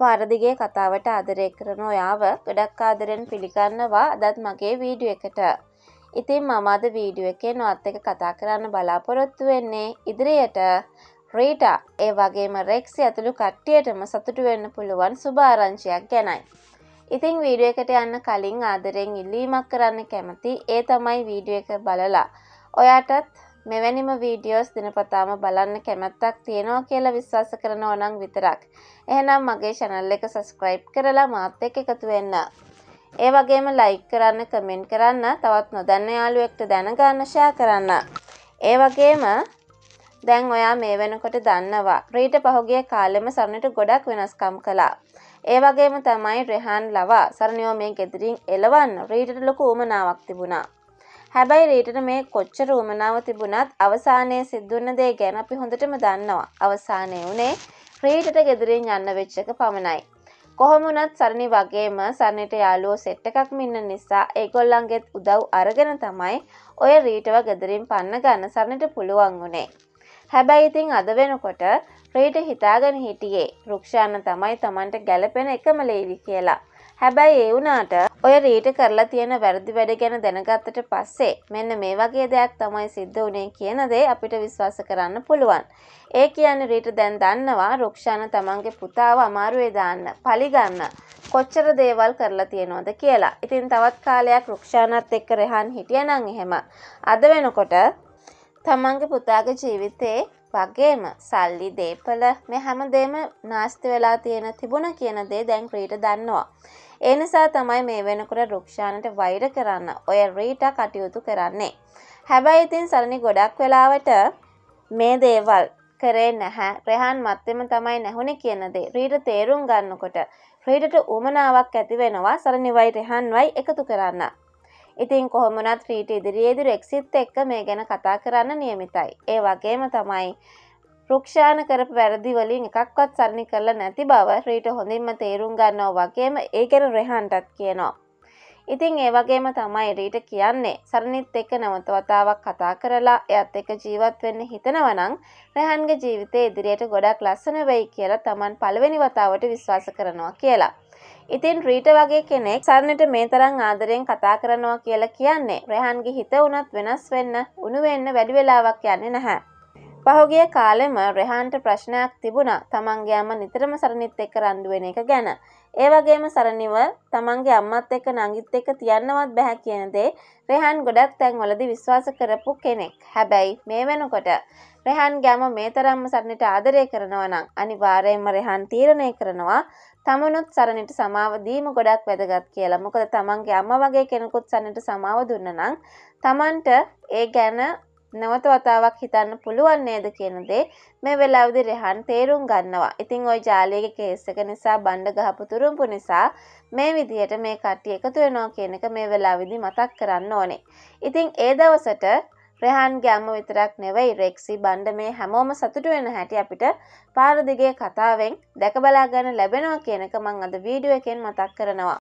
පාර දිගේ කතාවට ආදරය කරන ඔයාව ගොඩක් ආදරෙන් පිළිගන්නවා අදත් මගේ වීඩියෝ එකට. ඉතින් මම අද වීඩියෝ එකේ ඔයත් එක්ක කතා කරන්න බලාපොරොත්තු වෙන්නේ ඉදිරියට රීටා ඒ වගේම රෙක්සි ඇතුළු කට්ටියටම සතුටු වෙන්න පුළුවන් සුබ ආරංචියක් ගැනයි. ඉතින් වීඩියෝ එකට යන්න කලින් ආදරෙන් ඉල්ලීමක් කරන්න කැමති. ඒ තමයි වීඩියෝ එක බලලා ඔයාටත් මෙවැනිම වීඩියෝස් දිනපතාම බලන්න කැමැත්තක් තියෙනවා කියලා විශ්වාස කරනවා නම් විතරක්. එහෙනම් මගේ channel එක subscribe කරලා මාත් එක්ක එකතු වෙන්න. ඒ වගේම like කරන්න, comment කරන්න, තවත් නොදන්න යාළුවෙක්ට දැනගන්න share කරන්න. ඒ වගේම දැන් ඔයා මේ වෙනකොට දන්නවා රීට පහුගිය කාලෙම සරණට ගොඩක් වෙනස්කම් කළා. ඒ වගේම තමයි රෙහාන් ලවා සරණියෝ මේ ගෙදරින් එලවන්න රීටට ලොකු උමනාවක් තිබුණා. හැබැයි රීටට මේ කොච්චර උමනාව තිබුණත් අවසානයේ සිද්ධ වුණ දේ ගැන අපි හොඳටම දන්නවා. අවසානයේ උනේ රීටට ගෙදරින් යන්න වෙච්ච එක පමණයි. කොහොම වුණත් සරණි වගේම සරණිට යාළුවෝ සෙට් එකක්ම ඉන්න නිසා ඒගොල්ලන්ගෙත් උදව් අරගෙන තමයි ඔය රීටව ගෙදරින් පන්න ගන්න සරණිට පුළුවන් වුණේ. හැබැයි ඉතින් අද වෙනකොට රීට හිතාගෙන හිටියේ රුක්ෂාන්න තමයි Tamanට ගැළපෙන එකම ලේලි කියලා. හැබැයි ඒ වුණාට ඔය රීට කරලා තියෙන වැරදි වැඩ ගැන දැනගත්තට පස්සේ මෙන්න මේ වගේ දෙයක් තමයි සිද්ධ වුණේ කියන දේ අපිට විශ්වාස කරන්න පුළුවන්. ඒ කියන්නේ රීට දැන් දන්නවා රුක්ෂාන තමන්ගේ පුතාව අමාරුවේ දාන්න, පලි ගන්න කොච්චර දේවල් කරලා තියෙනවද කියලා. ඉතින් තවත් කාලයක් රුක්ෂානත් එක්ක රෙහාන් හිටියනම් එහෙම අද වෙනකොට තමන්ගේ පුතාගේ ජීවිතේ වගේම සල්ලි දේපල මේ හැමදේම නාස්ති වෙලා තිබුණා කියන දේ දැන් රීට දන්නවා. ඒ නිසා තමයි මේ වෙනකොට රුක්ෂානට වෛර කරන්න ඔය රීටා කටයුතු කරන්නේ. හැබැයි ඉතින් සරණි ගොඩක් වෙලාවට මේ දේවල් කරේ නැහැ. රෙහාන් මැත්තේම තමයි නැහුනේ කියන දේ රීට තේරුම් ගන්නකොට රීටට උමනාවක් ඇති වෙනවා සරණිවයි රෙහාන්වයි එකතු කරන්න. ඉතින් කොහොම වුණත් රීට ඉදිරියේදී රෙක්සිත් එක්ක මේ ගැන කතා කරන්න නියමිතයි. ඒ වගේම තමයි රුක්ෂාන කරපු වැරදි වලින් එකක්වත් සරණි කරලා නැති බව රීට හොඳින්ම තේරුම් ගන්නවා වගේම ඒ ගැන රෙහාන්ටත් කියනවා. ඉතින් ඒ වගේම තමයි රීට කියන්නේ සරණිත් එක්ක නැවත වතාවක් කතා කරලා එයත් එක්ක ජීවත් වෙන්න හිතනවා නම් රෙහාන්ගේ ජීවිතේ ඉදිරියට ගොඩක් ලස්සන වෙයි කියලා Taman පළවෙනි වතාවට විශ්වාස කරනවා කියලා. ඉතින් රීට වගේ කෙනෙක් සරණට මේ තරම් ආදරෙන් කතා කරනවා කියලා කියන්නේ රෙහාන්ගේ හිත උනත් වෙනස් වෙන්න, උණු වෙන්න වැඩි වෙලාවක් යන්නේ නැහැ. පහුගිය කාලෙම රෙහාන්ට ප්‍රශ්නයක් තිබුණා තමන්ගේ අම්මා නිතරම සරණිත් එක්ක රණ්ඩු වෙන එක ගැන. ඒ වගේම සරණිව තමන්ගේ අම්මත් එක්ක නංගිත් එක්ක තියන්නවත් බෑ කියන දේ රෙහාන් ගොඩක් තැන්වලදී විශ්වාස කරපු කෙනෙක්. හැබැයි මේ වෙනකොට රෙහාන්ගේ අම්මා මේ තරම්ම සරණිට ආදරය කරනවා නම් අනිවාර්යයෙන්ම රෙහාන් තීරණය කරනවා තමනුත් සරණිට සමාව දීම ගොඩක් වැදගත් කියලා. මොකද තමන්ගේ අම්මා වගේ කෙනෙකුත් සරණිට සමාව දුන්නා නම් තමන්ට ඒ ගැන නැවත වතාවක් හිතන්න පුළුවන් නේද කියන දේ මේ වෙලාවේදී රෙහාන් තේරුම් ගන්නවා. ඉතින් ওই ජාලියගේ කේස් එක නිසා බණ්ඩ ගහපු තුරුම්පු නිසා මේ විදියට මේ කට්ටිය එකතු වෙනවා කියන එක මේ වෙලාවේදී මතක් කරන්න ඕනේ. ඉතින් ඒ දවසට රෙහාන්ගේ අම්ම විතරක් නෙවෙයි රෙක්සි බණ්ඩ මේ හැමෝම සතුටු වෙන හැටි අපිට පාර දිගේ කතාවෙන් දැක බලා ගන්න ලැබෙනවා කියන එක මම අද වීඩියෝ එකෙන් මතක් කරනවා.